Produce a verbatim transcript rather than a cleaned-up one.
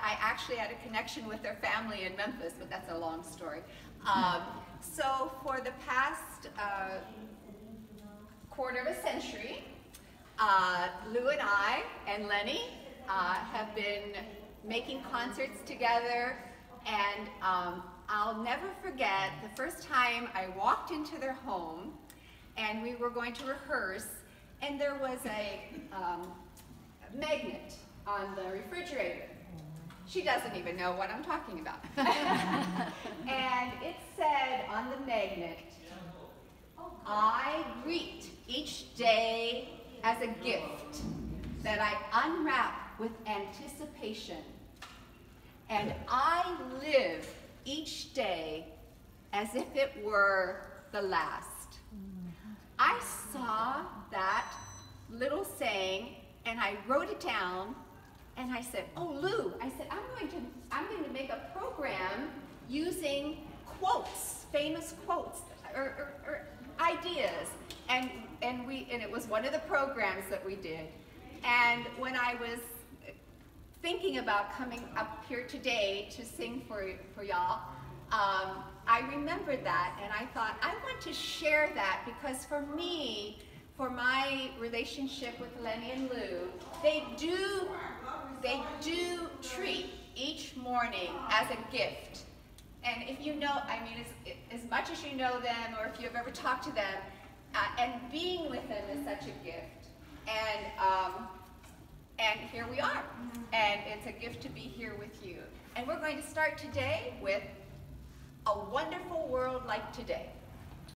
I actually had a connection with their family in Memphis, but that's a long story. Um, so for the past uh, quarter of a century, uh, Lou and I and Lenny uh, have been making concerts together, and um, I'll never forget the first time I walked into their home and we were going to rehearse, and there was a um, magnet on the refrigerator. She doesn't even know what I'm talking about. And it said on the magnet, I greet each day as a gift that I unwrap with anticipation. And I live each day as if it were the last. I saw that little saying and I wrote it down, and I said, oh, Lou, I said, I'm going to, I'm going to make a program using quotes, famous quotes, or, or, or ideas. And, and, we, and it was one of the programs that we did. And when I was thinking about coming up here today to sing for, for y'all, um, I remembered that, and I thought, I want to share that, because for me, for my relationship with Lenny and Lou, they do, they do treat each morning as a gift. And if you know, I mean, as, as much as you know them, or if you've ever talked to them, uh, and being with them is such a gift. And, um, and here we are. And it's a gift to be here with you. And we're going to start today with A Wonderful World Like Today.